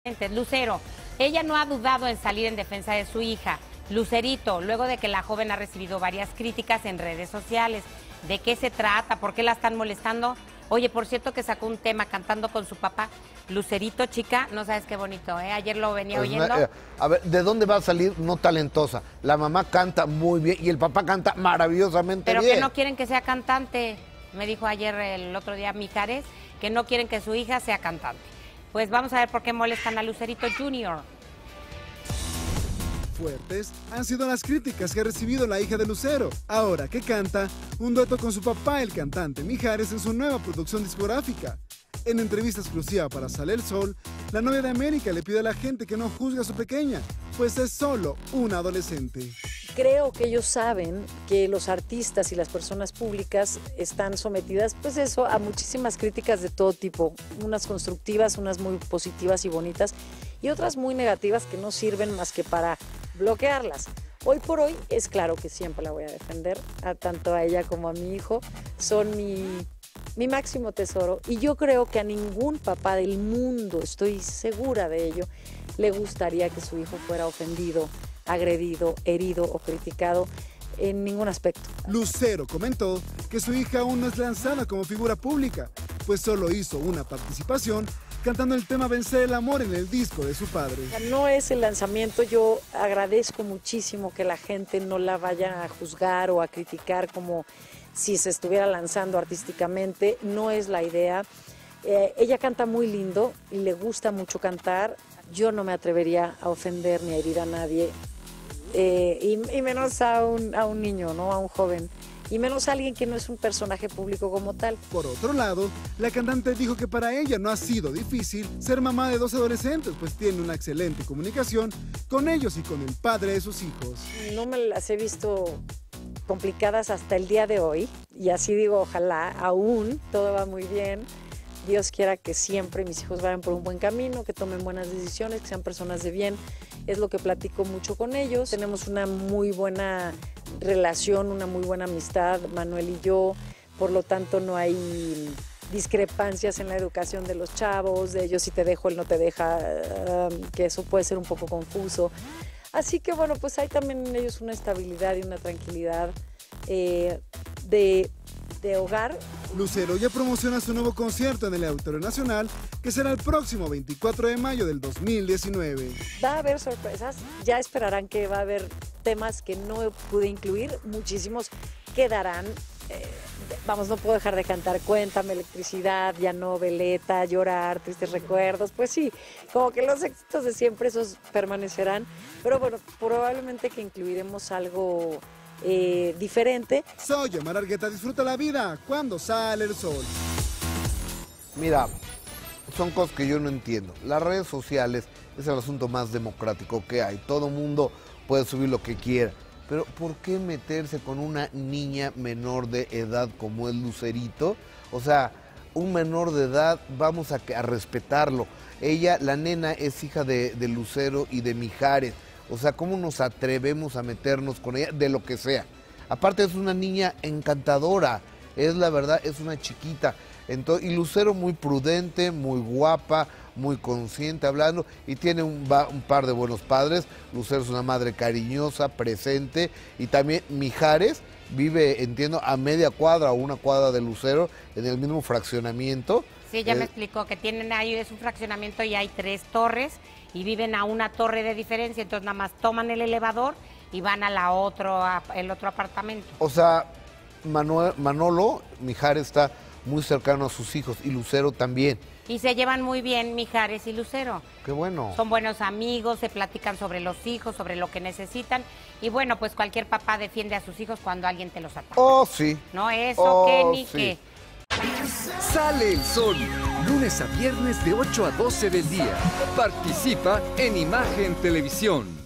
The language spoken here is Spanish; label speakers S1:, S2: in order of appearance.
S1: Lucero, ella no ha dudado en salir en defensa de su hija. Lucerito, luego de que la joven ha recibido varias críticas en redes sociales. ¿De qué se trata? ¿Por qué la están molestando? Oye, por cierto que sacó un tema cantando con su papá. Lucerito, chica, no sabes qué bonito, ¿eh? Ayer lo venía oyendo.
S2: A ver, ¿de dónde va a salir no talentosa? La mamá canta muy bien y el papá canta maravillosamente bien.
S1: Pero que no quieren que sea cantante. Me dijo ayer, el otro día, Mijares, que no quieren que su hija sea cantante. Pues vamos a ver por qué molestan a Lucerito Junior.
S3: Fuertes han sido las críticas que ha recibido la hija de Lucero, ahora que canta un dueto con su papá, el cantante Mijares, en su nueva producción discográfica. En entrevista exclusiva para Sale el Sol, la novia de América le pide a la gente que no juzgue a su pequeña, pues es solo una adolescente.
S4: Creo que ellos saben que los artistas y las personas públicas están sometidas, pues eso, a muchísimas críticas de todo tipo, unas constructivas, unas muy positivas y bonitas, y otras muy negativas que no sirven más que para bloquearlas. Hoy por hoy es claro que siempre la voy a defender, tanto a ella como a mi hijo, son mi máximo tesoro, y yo creo que a ningún papá del mundo, estoy segura de ello, le gustaría que su hijo fuera ofendido, agredido, herido o criticado en ningún aspecto.
S3: Lucero comentó que su hija aún no es lanzada como figura pública, pues solo hizo una participación cantando el tema Vencer el Amor en el disco de su padre.
S4: No es el lanzamiento, yo agradezco muchísimo que la gente no la vaya a juzgar o a criticar como si se estuviera lanzando artísticamente, no es la idea. Ella canta muy lindo y le gusta mucho cantar. Yo no me atrevería a ofender ni a herir a nadie, y menos a un niño, ¿no? A un joven, y menos a alguien que no es un personaje público como tal.
S3: Por otro lado, la cantante dijo que para ella no ha sido difícil ser mamá de dos adolescentes, pues tiene una excelente comunicación con ellos y con el padre de sus hijos.
S4: No me las he visto complicadas hasta el día de hoy, y así digo, ojalá, aún todo va muy bien. Dios quiera que siempre mis hijos vayan por un buen camino, que tomen buenas decisiones, que sean personas de bien. Es lo que platico mucho con ellos. Tenemos una muy buena relación, una muy buena amistad, Manuel y yo. Por lo tanto, no hay discrepancias en la educación de los chavos, de ellos si te dejo, él no te deja, que eso puede ser un poco confuso. Así que bueno, pues hay también en ellos una estabilidad y una tranquilidad de hogar.
S3: Lucero ya promociona su nuevo concierto en el Auditorio Nacional, que será el próximo 24 de mayo del 2019.
S4: Va a haber sorpresas, ya esperarán que va a haber temas que no pude incluir, muchísimos quedarán. Vamos, no puedo dejar de cantar Cuéntame, Electricidad, Ya no, Veleta, Llorar, Tristes Recuerdos. Pues sí, como que los éxitos de siempre esos permanecerán, pero bueno, probablemente que incluiremos algo diferente.
S3: Soy Omar Argueta, disfruta la vida cuando sale el sol.
S2: Mira, son cosas que yo no entiendo. Las redes sociales es el asunto más democrático que hay. Todo mundo puede subir lo que quiera. Pero ¿por qué meterse con una niña menor de edad como es Lucerito? O sea, un menor de edad, vamos a respetarlo. Ella, la nena, es hija de Lucero y de Mijares. O sea, ¿cómo nos atrevemos a meternos con ella de lo que sea? Aparte es una niña encantadora, es la verdad, es una chiquita. Entonces, y Lucero muy prudente, muy guapa, muy consciente hablando, y tiene un par de buenos padres. Lucero es una madre cariñosa, presente, y también Mijares vive, entiendo, a media cuadra o una cuadra de Lucero, en el mismo fraccionamiento.
S1: Sí, ya me explicó que tienen ahí, es un fraccionamiento y hay 3 torres y viven a una torre de diferencia, entonces nada más toman el elevador y van a el otro apartamento.
S2: O sea, Manolo Mijares está muy cercano a sus hijos y Lucero también.
S1: Y se llevan muy bien Mijares y Lucero.
S2: Qué bueno.
S1: Son buenos amigos, se platican sobre los hijos, sobre lo que necesitan. Y bueno, pues cualquier papá defiende a sus hijos cuando alguien te los ataca.
S2: Oh, sí.
S1: No, eso que ni
S2: sí.
S1: que.
S5: Sale el sol, lunes a viernes de 8 a 12 del día. Participa en Imagen Televisión.